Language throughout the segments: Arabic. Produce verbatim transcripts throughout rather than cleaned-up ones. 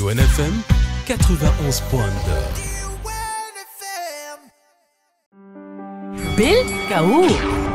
ديوان اف ام ثمانية وثمانين فاصلة اثنين. بالكاو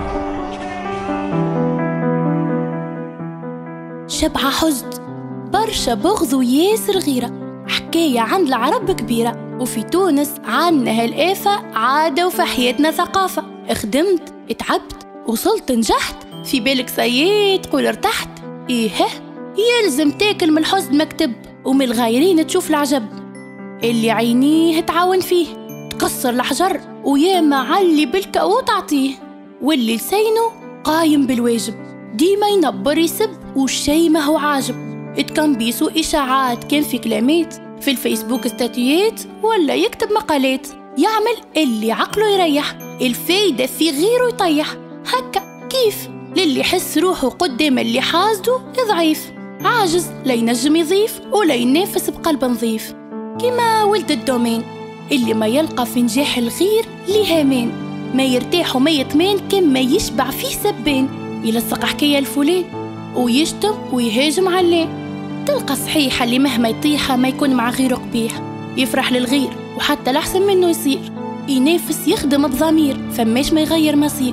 شبعة حزن برشا بغض وياسر غيرة، حكاية عند العرب كبيرة، وفي تونس عنا هالآفة عادة وفي حياتنا ثقافة. خدمت اتعبت وصلت نجحت، في بالك سيد تقول ارتحت. ايه يلزم تاكل من الحزن مكتب، ومن الغايرين تشوف العجب. اللي عينيه تعاون فيه، تكسر الحجر ويا معلي بالكاو تعطيه. واللي لسينه قايم بالواجب، ديما ينبر يسب والشي ما هو عاجب. اتكنبيسو إشاعات كان في كلامات، في الفيسبوك استاتيات ولا يكتب مقالات. يعمل اللي عقله يريح، الفايدة في غيره يطيح. هكا كيف للي يحس روحه قدام اللي حاسده ضعيف، عاجز لا ينجم يضيف ولا ينافس بقلب نظيف. كما ولد الدومين اللي ما يلقى في نجاح الغير ليه هامان، ما يرتاح وما يطمن كما يشبع فيه سبان. يلصق حكاية الفلان ويشتم ويهاجم عليه. تلقى صحيحة اللي مهما يطيحها ما يكون مع غيره قبيح، يفرح للغير وحتى الأحسن منه يصير، ينافس يخدم بضمير فماش ما يغير مصير.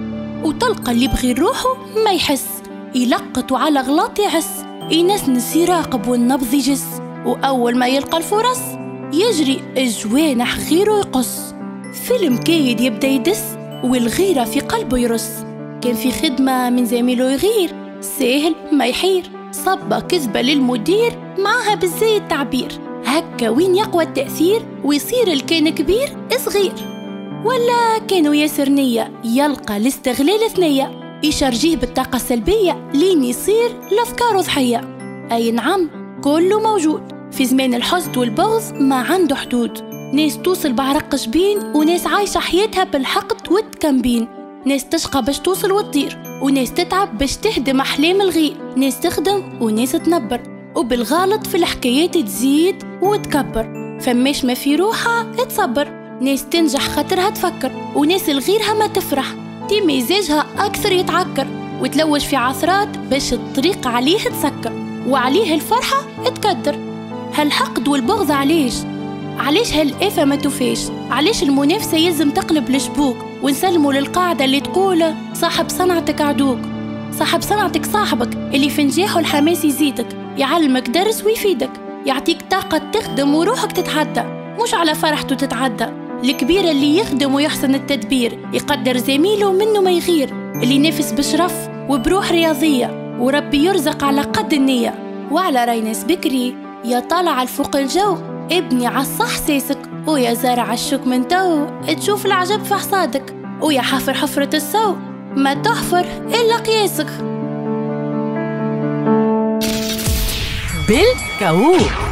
وتلقى اللي بغير روحه ما يحس، يلقط وعلى غلط يعس، ينسنس يراقب والنبض يجس. وأول ما يلقى الفرص يجري الجوانح غيره يقص. فيلم كايد يبدأ يدس والغيرة في قلبه يرص. كان في خدمة من زميله يغير، ساهل ما يحير، صبة كذبة للمدير معها بالزايد تعبير. هكا وين يقوى التأثير ويصير الكان كبير صغير. ولا كانوا ياسر نية يلقى الاستغلال ثنية، يشرجيه بالطاقة السلبية لين يصير لأفكاره ضحية. أي نعم كله موجود في زمان الحسد والبغض، ما عنده حدود. ناس توصل بعرق جبين، وناس عايشة حياتها بالحقد والتكمبين. ناس تشقى باش توصل وتطير، وناس تتعب باش تهدم أحلام الغير. ناس تخدم وناس تنبر، وبالغلط في الحكايات تزيد وتكبر. فماش ما في روحها تصبر. ناس تنجح خاطرها تفكر، وناس الغيرها ما تفرح، دي مزاجها أكثر يتعكر، وتلوج في عثرات باش الطريق عليه تسكر، وعليه الفرحة تكدر. هالحقد والبغض علاش؟ علاش هالآفة ما توفاش؟ علاش المنافسة يلزم تقلب لشبوك، ونسلموا للقاعدة اللي تقول صاحب صنعتك عدوك؟ صاحب صنعتك صاحبك اللي في نجاحه الحماس يزيدك، يعلمك درس ويفيدك، يعطيك طاقة تخدم وروحك تتحدى، مش على فرحته تتعدى. الكبير اللي يخدم ويحسن التدبير، يقدر زميله منه ما يغير، اللي ينافس بشرف وبروح رياضية، وربي يرزق على قد النية. وعلى رايناس بكري يا طالع الفوق الجو، ابني عالصح ساسك، ويا زارع الشوك من تو تشوف العجب في حصادك، ويا حفر حفرة السوق ما تحفر إلا قياسك. بالكاو.